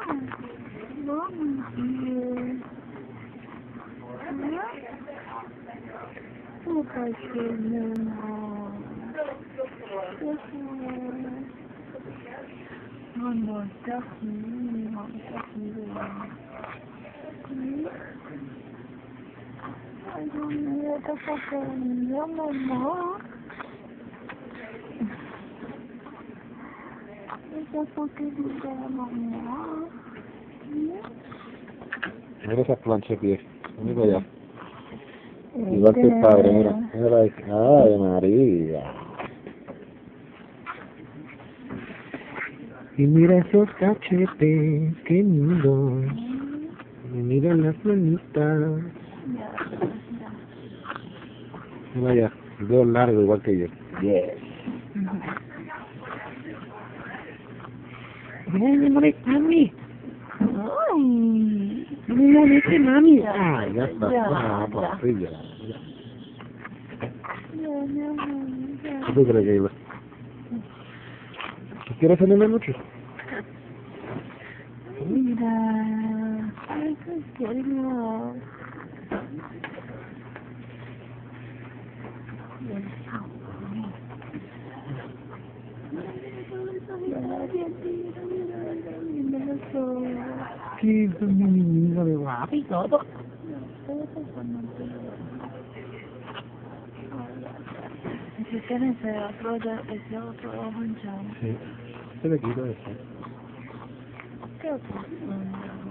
Mira esas planchas viejas, mira allá. Igual que el padre, mira. Mira ahí. Ay, María. Y mira esos cachetes, qué lindos. Y mira las manitas. Mira allá, el dedo largo igual que yo. Yes. Mira, mami. Ay, mira, mami. Ay, ya está. Sí, ya. ¿Qué tú crees que iba? ¿Tú quieres salir de noche? Mira, ay, qué lindo. Sí, es un niño de guapo y todo. Si tienes ese otro ojo hinchado. Sí, se le quita eso. ¿Qué otro?